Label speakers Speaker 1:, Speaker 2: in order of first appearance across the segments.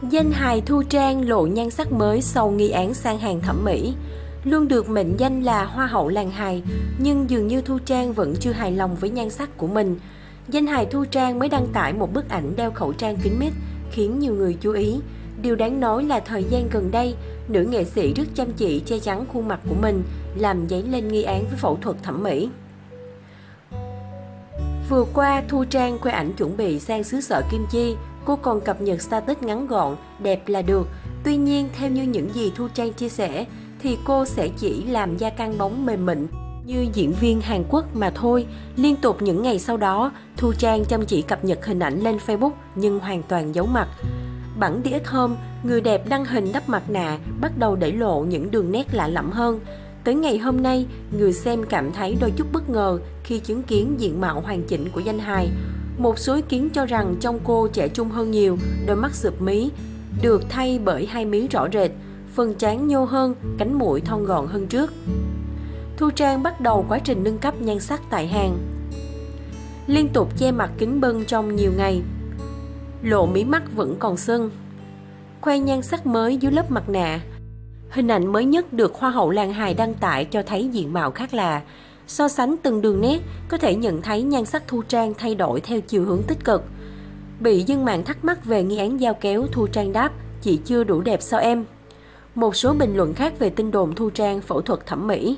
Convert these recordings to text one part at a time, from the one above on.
Speaker 1: Danh hài Thu Trang lộ nhan sắc mới sau nghi án sang hàng thẩm mỹ. Luôn được mệnh danh là hoa hậu làng hài, nhưng dường như Thu Trang vẫn chưa hài lòng với nhan sắc của mình. Danh hài Thu Trang mới đăng tải một bức ảnh đeo khẩu trang kính mít, khiến nhiều người chú ý. Điều đáng nói là thời gian gần đây, nữ nghệ sĩ rất chăm chỉ che chắn khuôn mặt của mình, làm dấy lên nghi án với phẫu thuật thẩm mỹ. Vừa qua, Thu Trang khoe ảnh chuẩn bị sang xứ sở Kim Chi. Cô còn cập nhật status ngắn gọn, đẹp là được. Tuy nhiên, theo như những gì Thu Trang chia sẻ, thì cô sẽ chỉ làm da căng bóng mềm mịn như diễn viên Hàn Quốc mà thôi. Liên tục những ngày sau đó, Thu Trang chăm chỉ cập nhật hình ảnh lên Facebook nhưng hoàn toàn giấu mặt. Bẵng đi ít hôm, người đẹp đăng hình đắp mặt nạ, bắt đầu để lộ những đường nét lạ lẫm hơn. Tới ngày hôm nay, người xem cảm thấy đôi chút bất ngờ khi chứng kiến diện mạo hoàn chỉnh của danh hài. Một số ý kiến cho rằng trông cô trẻ trung hơn nhiều, đôi mắt sụp mí, được thay bởi hai mí rõ rệt, phần trán nhô hơn, cánh mũi thon gọn hơn trước. Thu Trang bắt đầu quá trình nâng cấp nhan sắc tại Hàn. Liên tục che mặt kính bưng trong nhiều ngày, lộ mí mắt vẫn còn sưng, khoe nhan sắc mới dưới lớp mặt nạ. Hình ảnh mới nhất được Hoa hậu làng hài đăng tải cho thấy diện mạo khác lạ. So sánh từng đường nét, có thể nhận thấy nhan sắc Thu Trang thay đổi theo chiều hướng tích cực. Bị dân mạng thắc mắc về nghi án dao kéo, Thu Trang đáp, chị chưa đủ đẹp sao em? Một số bình luận khác về tin đồn Thu Trang phẫu thuật thẩm mỹ.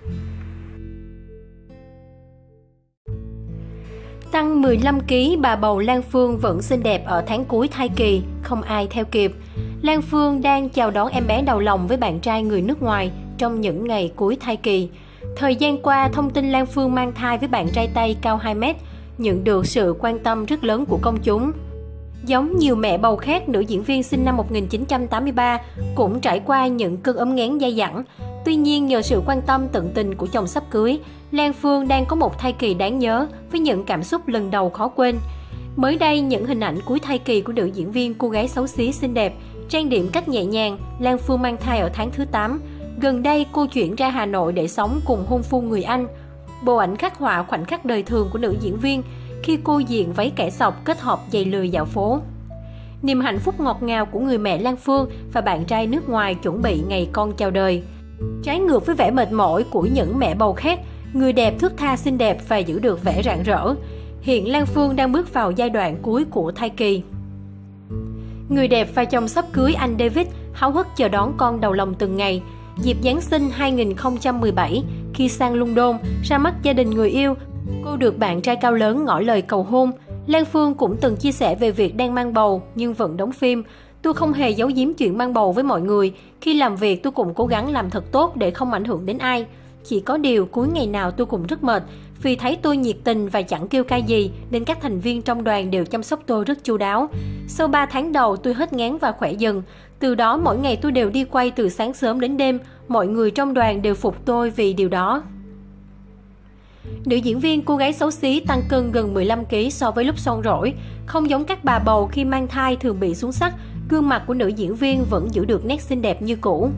Speaker 1: Tăng 15 kg, bà bầu Lan Phương vẫn xinh đẹp ở tháng cuối thai kỳ, không ai theo kịp. Lan Phương đang chào đón em bé đầu lòng với bạn trai người nước ngoài trong những ngày cuối thai kỳ. Thời gian qua, thông tin Lan Phương mang thai với bạn trai Tây cao 2 mét nhận được sự quan tâm rất lớn của công chúng. Giống nhiều mẹ bầu khác, nữ diễn viên sinh năm 1983 cũng trải qua những cơn ốm nghén dai dẳng. Tuy nhiên, nhờ sự quan tâm tận tình của chồng sắp cưới, Lan Phương đang có một thai kỳ đáng nhớ với những cảm xúc lần đầu khó quên. Mới đây, những hình ảnh cuối thai kỳ của nữ diễn viên cô gái xấu xí xinh đẹp, trang điểm cách nhẹ nhàng. Lan Phương mang thai ở tháng thứ 8. Gần đây, cô chuyển ra Hà Nội để sống cùng hôn phu người Anh. Bộ ảnh khắc họa khoảnh khắc đời thường của nữ diễn viên khi cô diện váy kẻ sọc kết hợp giày lười dạo phố. Niềm hạnh phúc ngọt ngào của người mẹ Lan Phương và bạn trai nước ngoài chuẩn bị ngày con chào đời. Trái ngược với vẻ mệt mỏi của những mẹ bầu khác, người đẹp thướt tha xinh đẹp và giữ được vẻ rạng rỡ. Hiện Lan Phương đang bước vào giai đoạn cuối của thai kỳ. Người đẹp và chồng sắp cưới anh David háo hức chờ đón con đầu lòng từng ngày. Dịp Giáng sinh 2017, khi sang London ra mắt gia đình người yêu, cô được bạn trai cao lớn ngỏ lời cầu hôn. Lan Phương cũng từng chia sẻ về việc đang mang bầu nhưng vẫn đóng phim. Tôi không hề giấu giếm chuyện mang bầu với mọi người. Khi làm việc tôi cũng cố gắng làm thật tốt để không ảnh hưởng đến ai. Chỉ có điều cuối ngày nào tôi cũng rất mệt. Vì thấy tôi nhiệt tình và chẳng kêu ca gì nên các thành viên trong đoàn đều chăm sóc tôi rất chu đáo. Sau 3 tháng đầu tôi hết ngán và khỏe dần. Từ đó mỗi ngày tôi đều đi quay từ sáng sớm đến đêm. Mọi người trong đoàn đều phục tôi vì điều đó. Nữ diễn viên cô gái xấu xí tăng cân gần 15 kg so với lúc son rỗi. Không giống các bà bầu khi mang thai thường bị xuống sắc, gương mặt của nữ diễn viên vẫn giữ được nét xinh đẹp như cũ.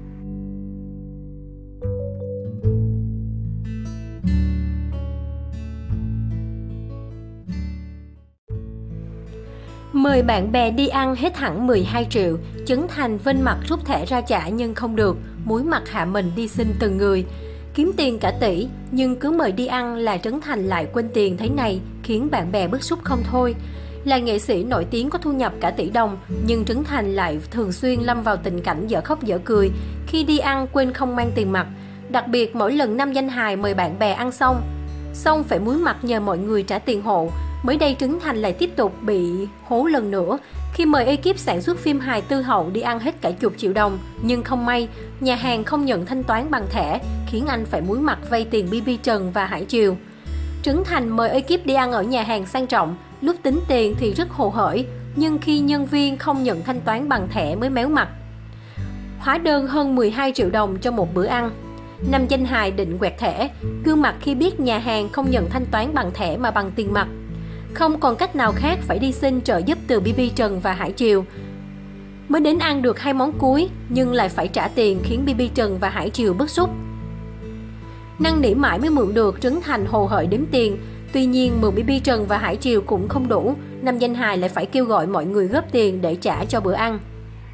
Speaker 1: Mời bạn bè đi ăn hết hẳn 12 triệu, Trấn Thành vênh mặt rút thẻ ra trả nhưng không được, muối mặt hạ mình đi xin từng người. Kiếm tiền cả tỷ, nhưng cứ mời đi ăn là Trấn Thành lại quên tiền thế này, khiến bạn bè bức xúc không thôi. Là nghệ sĩ nổi tiếng có thu nhập cả tỷ đồng, nhưng Trấn Thành lại thường xuyên lâm vào tình cảnh dở khóc dở cười khi đi ăn quên không mang tiền mặt. Đặc biệt mỗi lần nam danh hài mời bạn bè ăn xong phải muối mặt nhờ mọi người trả tiền hộ. Mới đây Trấn Thành lại tiếp tục bị hố lần nữa khi mời ekip sản xuất phim hài Tư Hậu đi ăn hết cả chục triệu đồng, nhưng không may nhà hàng không nhận thanh toán bằng thẻ, khiến anh phải muối mặt vay tiền BB Trần và Hải Triều. Trấn Thành mời ekip đi ăn ở nhà hàng sang trọng, lúc tính tiền thì rất hồ hởi, nhưng khi nhân viên không nhận thanh toán bằng thẻ mới méo mặt. Hóa đơn hơn 12 triệu đồng cho một bữa ăn. Nam danh hài định quẹt thẻ, gương mặt khi biết nhà hàng không nhận thanh toán bằng thẻ mà bằng tiền mặt. Không còn cách nào khác phải đi xin trợ giúp từ BB Trần và Hải Triều. Mới đến ăn được 2 món cuối nhưng lại phải trả tiền, khiến BB Trần và Hải Triều bức xúc. Năn nỉ mãi mới mượn được, Trấn Thành hồ hởi đếm tiền. Tuy nhiên, mượn BB Trần và Hải Triều cũng không đủ, Nam danh hài lại phải kêu gọi mọi người góp tiền để trả cho bữa ăn.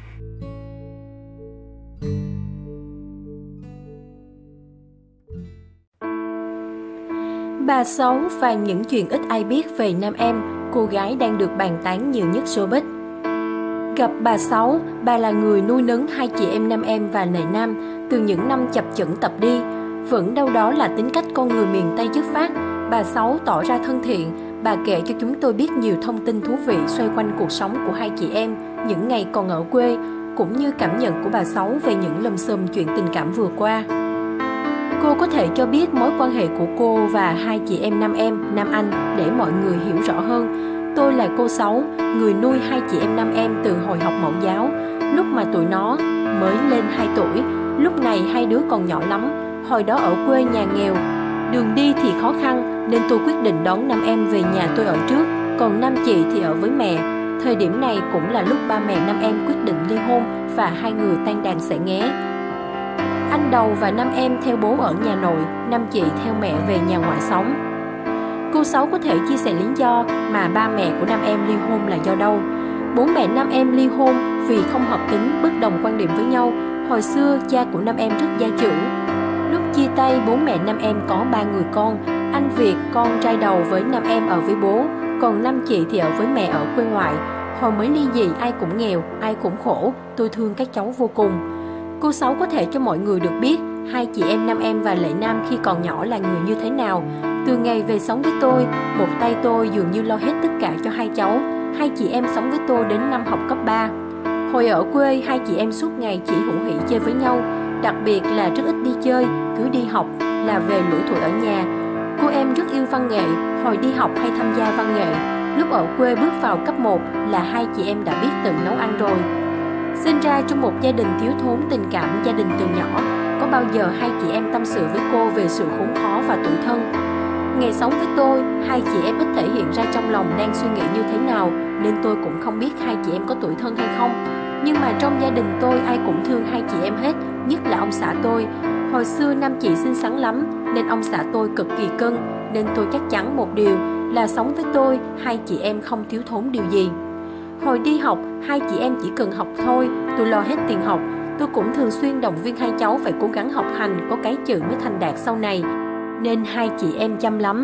Speaker 1: Bà Sáu và những chuyện ít ai biết về Nam Em, cô gái đang được bàn tán nhiều nhất showbiz. Gặp bà Sáu, bà là người nuôi nấng hai chị em Nam Em và Lệ Nam từ những năm chập chững tập đi. Vẫn đâu đó là tính cách con người miền Tây chất phác, bà Sáu tỏ ra thân thiện, bà kể cho chúng tôi biết nhiều thông tin thú vị xoay quanh cuộc sống của hai chị em những ngày còn ở quê, cũng như cảm nhận của bà Sáu về những lùm xùm chuyện tình cảm vừa qua. Cô có thể cho biết mối quan hệ của cô và hai chị em Nam Anh để mọi người hiểu rõ hơn. Tôi là cô Sáu, người nuôi hai chị em Nam Em từ hồi học mẫu giáo, lúc mà tụi nó mới lên 2 tuổi. Lúc này hai đứa còn nhỏ lắm, hồi đó ở quê nhà nghèo, đường đi thì khó khăn nên tôi quyết định đón Nam Em về nhà tôi ở trước, còn Nam chị thì ở với mẹ. Thời điểm này cũng là lúc ba mẹ Nam Em quyết định ly hôn và hai người tan đàn xẻ nghé. Anh Đầu và Nam Em theo bố ở nhà nội, Nam chị theo mẹ về nhà ngoại sống. Cô Sáu có thể chia sẻ lý do mà ba mẹ của Nam Em ly hôn là do đâu. Bố mẹ Nam Em ly hôn vì không hợp tính, bất đồng quan điểm với nhau. Hồi xưa, cha của Nam Em rất gia trưởng. Lúc chia tay, bố mẹ Nam Em có 3 người con. Anh Việt, con trai đầu với Nam Em ở với bố, còn Nam chị thì ở với mẹ ở quê ngoại. Hồi mới ly dị, ai cũng nghèo, ai cũng khổ, tôi thương các cháu vô cùng. Cô Sáu có thể cho mọi người được biết hai chị em Nam Em và Lệ Nam khi còn nhỏ là người như thế nào. Từ ngày về sống với tôi, một tay tôi dường như lo hết tất cả cho hai cháu. Hai chị em sống với tôi đến năm học cấp 3. Hồi ở quê, hai chị em suốt ngày chỉ hữu hỉ chơi với nhau. Đặc biệt là rất ít đi chơi, cứ đi học là về lủi thủi ở nhà. Cô em rất yêu văn nghệ, hồi đi học hay tham gia văn nghệ. Lúc ở quê bước vào cấp 1 là hai chị em đã biết tự nấu ăn rồi. Sinh ra trong một gia đình thiếu thốn tình cảm gia đình từ nhỏ, có bao giờ hai chị em tâm sự với cô về sự khốn khó và tủi thân. Ngày sống với tôi, hai chị em ít thể hiện ra trong lòng đang suy nghĩ như thế nào, nên tôi cũng không biết hai chị em có tủi thân hay không. Nhưng mà trong gia đình tôi ai cũng thương hai chị em hết, nhất là ông xã tôi. Hồi xưa Nam chị xinh xắn lắm, nên ông xã tôi cực kỳ cưng, nên tôi chắc chắn một điều là sống với tôi, hai chị em không thiếu thốn điều gì. Hồi đi học, hai chị em chỉ cần học thôi, tôi lo hết tiền học. Tôi cũng thường xuyên động viên hai cháu phải cố gắng học hành, có cái chữ mới thành đạt sau này, nên hai chị em chăm lắm.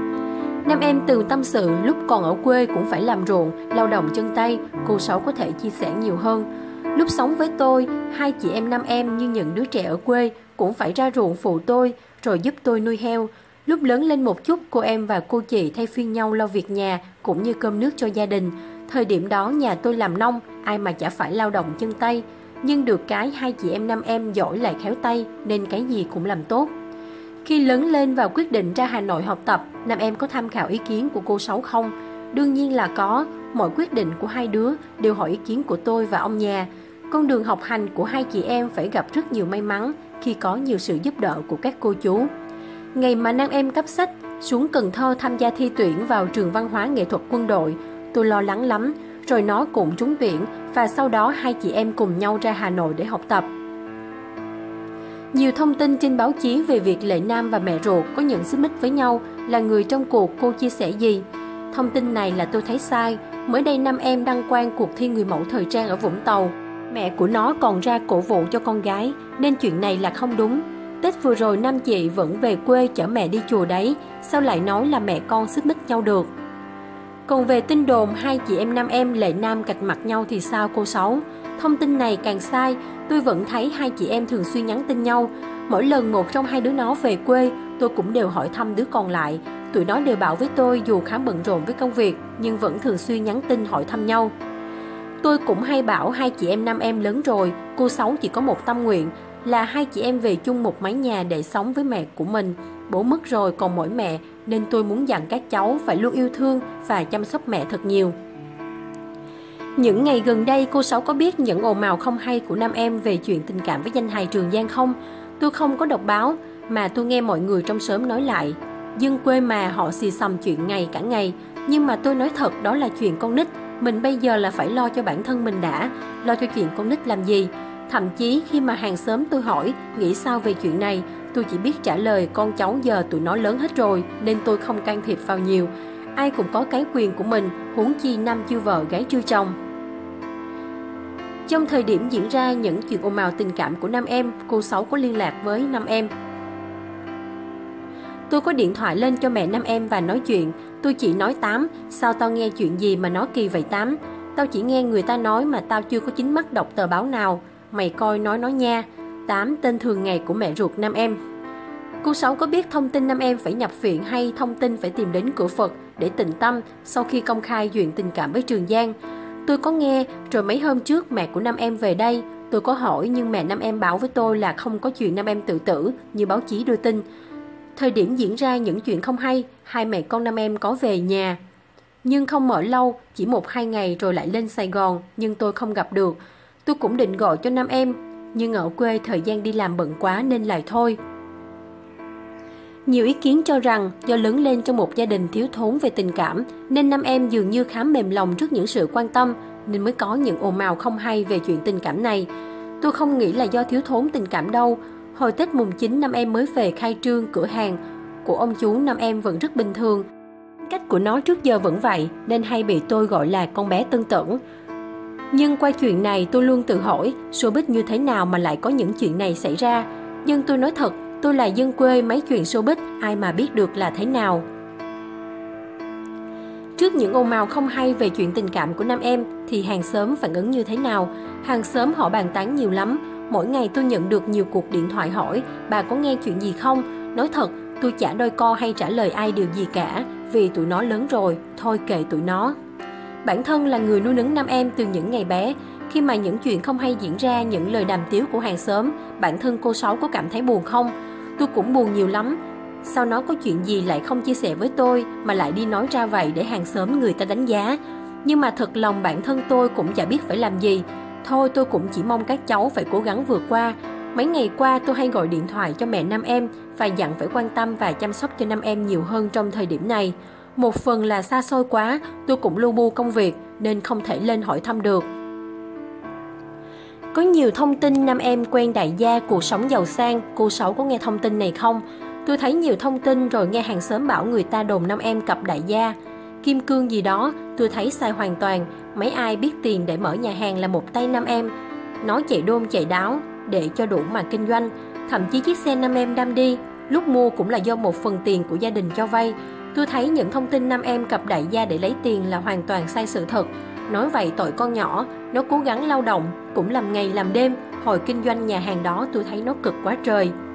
Speaker 1: Nam Em từng tâm sự lúc còn ở quê cũng phải làm ruộng, lao động chân tay, cô Sáu có thể chia sẻ nhiều hơn. Lúc sống với tôi, hai chị em Nam Em như những đứa trẻ ở quê cũng phải ra ruộng phụ tôi, rồi giúp tôi nuôi heo. Lúc lớn lên một chút, cô em và cô chị thay phiên nhau lo việc nhà cũng như cơm nước cho gia đình. Thời điểm đó nhà tôi làm nông, ai mà chả phải lao động chân tay. Nhưng được cái hai chị em Nam Em giỏi lại khéo tay nên cái gì cũng làm tốt. Khi lớn lên và quyết định ra Hà Nội học tập, Nam Em có tham khảo ý kiến của cô Sáu không? Đương nhiên là có, mọi quyết định của hai đứa đều hỏi ý kiến của tôi và ông nhà. Con đường học hành của hai chị em phải gặp rất nhiều may mắn khi có nhiều sự giúp đỡ của các cô chú. Ngày mà Nam Em cấp sách xuống Cần Thơ tham gia thi tuyển vào trường văn hóa nghệ thuật quân đội, tôi lo lắng lắm, rồi nó cũng trúng tuyển và sau đó hai chị em cùng nhau ra Hà Nội để học tập. Nhiều thông tin trên báo chí về việc Lệ Nam và mẹ ruột có những xích mích với nhau, là người trong cuộc cô chia sẻ gì? Thông tin này là tôi thấy sai. Mới đây Nam Em đăng quang cuộc thi người mẫu thời trang ở Vũng Tàu. Mẹ của nó còn ra cổ vũ cho con gái, nên chuyện này là không đúng. Tết vừa rồi Nam chị vẫn về quê chở mẹ đi chùa đấy, sao lại nói là mẹ con xích mích nhau được? Còn về tin đồn hai chị em Nam Em Lệ Nam cạch mặt nhau thì sao cô Sáu? Thông tin này càng sai, tôi vẫn thấy hai chị em thường xuyên nhắn tin nhau. Mỗi lần một trong hai đứa nó về quê, tôi cũng đều hỏi thăm đứa còn lại. Tụi nó đều bảo với tôi dù khá bận rộn với công việc, nhưng vẫn thường xuyên nhắn tin hỏi thăm nhau. Tôi cũng hay bảo hai chị em Nam Em lớn rồi, cô Sáu chỉ có một tâm nguyện là hai chị em về chung một mái nhà để sống với mẹ của mình. Bố mất rồi còn mỗi mẹ, nên tôi muốn dặn các cháu phải luôn yêu thương và chăm sóc mẹ thật nhiều. Những ngày gần đây, cô Sáu có biết những ồn ào không hay của Nam Em về chuyện tình cảm với danh hài Trường Giang không? Tôi không có đọc báo, mà tôi nghe mọi người trong xóm nói lại. Dân quê mà họ xì xầm chuyện ngày cả ngày. Nhưng mà tôi nói thật, đó là chuyện con nít. Mình bây giờ là phải lo cho bản thân mình đã, lo cho chuyện con nít làm gì? Thậm chí khi mà hàng xóm tôi hỏi nghĩ sao về chuyện này, Tôi chỉ biết trả lời con cháu giờ tụi nó lớn hết rồi nên tôi không can thiệp vào nhiều. Ai cũng có cái quyền của mình, huống chi nam chưa vợ gái chưa chồng. Trong thời điểm diễn ra những chuyện ồn ào tình cảm của nam em, cô Sáu có liên lạc với nam em. Tôi có điện thoại lên cho mẹ nam em và nói chuyện. Tôi chỉ nói Tám, sao tao nghe chuyện gì mà nó kỳ vậy Tám? Tao chỉ nghe người ta nói mà tao chưa có chính mắt đọc tờ báo nào. Mày coi nói nha. Tám tên thường ngày của mẹ ruột nam em. Cô Sáu có biết thông tin nam em phải nhập viện hay thông tin phải tìm đến cửa Phật để tịnh tâm sau khi công khai chuyện tình cảm với Trường Giang? Tôi có nghe, rồi mấy hôm trước mẹ của nam em về đây. Tôi có hỏi nhưng mẹ nam em bảo với tôi là không có chuyện nam em tự tử như báo chí đưa tin. Thời điểm diễn ra những chuyện không hay, hai mẹ con nam em có về nhà. Nhưng không mở lâu, chỉ 1-2 ngày rồi lại lên Sài Gòn, nhưng tôi không gặp được. Tôi cũng định gọi cho nam em, nhưng ở quê thời gian đi làm bận quá nên lại thôi. Nhiều ý kiến cho rằng do lớn lên trong một gia đình thiếu thốn về tình cảm nên nam em dường như khá mềm lòng trước những sự quan tâm nên mới có những ồn ào không hay về chuyện tình cảm này. Tôi không nghĩ là do thiếu thốn tình cảm đâu. Hồi Tết mùng 9 nam em mới về khai trương cửa hàng của ông chú nam em vẫn rất bình thường. Cách của nó trước giờ vẫn vậy nên hay bị tôi gọi là con bé tưng tửng. Nhưng qua chuyện này tôi luôn tự hỏi showbiz như thế nào mà lại có những chuyện này xảy ra. Nhưng tôi nói thật, tôi là dân quê, mấy chuyện showbiz ai mà biết được là thế nào. Trước những ồn ào không hay về chuyện tình cảm của nam em thì hàng xóm phản ứng như thế nào? Hàng xóm họ bàn tán nhiều lắm. Mỗi ngày tôi nhận được nhiều cuộc điện thoại hỏi bà có nghe chuyện gì không? Nói thật, tôi chả đôi co hay trả lời ai điều gì cả vì tụi nó lớn rồi, thôi kệ tụi nó. Bản thân là người nuôi nấng nam em từ những ngày bé. Khi mà những chuyện không hay diễn ra, những lời đàm tiếu của hàng xóm, bản thân cô Sáu có cảm thấy buồn không? Tôi cũng buồn nhiều lắm. Sao nó có chuyện gì lại không chia sẻ với tôi mà lại đi nói ra vậy để hàng xóm người ta đánh giá? Nhưng mà thật lòng bản thân tôi cũng chả biết phải làm gì. Thôi tôi cũng chỉ mong các cháu phải cố gắng vượt qua. Mấy ngày qua tôi hay gọi điện thoại cho mẹ nam em và dặn phải quan tâm và chăm sóc cho nam em nhiều hơn trong thời điểm này. Một phần là xa xôi quá, tôi cũng lu bu công việc nên không thể lên hỏi thăm được. Có nhiều thông tin nam em quen đại gia, cuộc sống giàu sang, cô Sáu có nghe thông tin này không? Tôi thấy nhiều thông tin rồi nghe hàng xóm bảo người ta đồn nam em cặp đại gia. Kim cương gì đó, tôi thấy sai hoàn toàn. Mấy ai biết tiền để mở nhà hàng là một tay nam em. Nói chạy đôn chạy đáo để cho đủ mà kinh doanh. Thậm chí chiếc xe nam em đâm đi, lúc mua cũng là do một phần tiền của gia đình cho vay. Tôi thấy những thông tin nam em cặp đại gia để lấy tiền là hoàn toàn sai sự thật. Nói vậy tội con nhỏ, nó cố gắng lao động, cũng làm ngày làm đêm. Hồi kinh doanh nhà hàng đó tôi thấy nó cực quá trời.